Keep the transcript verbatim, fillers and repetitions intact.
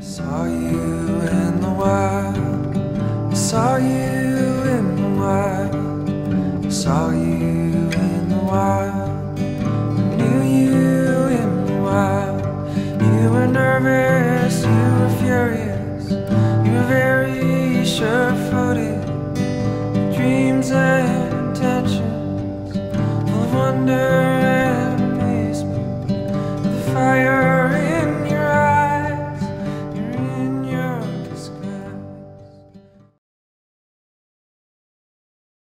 Saw you in the wild, I saw you in the wild, I saw you in the wild, I knew you in the wild. You were nervous, you were furious, you were very sure-footed, dreams and intentions, full of wonder and amazement. The fire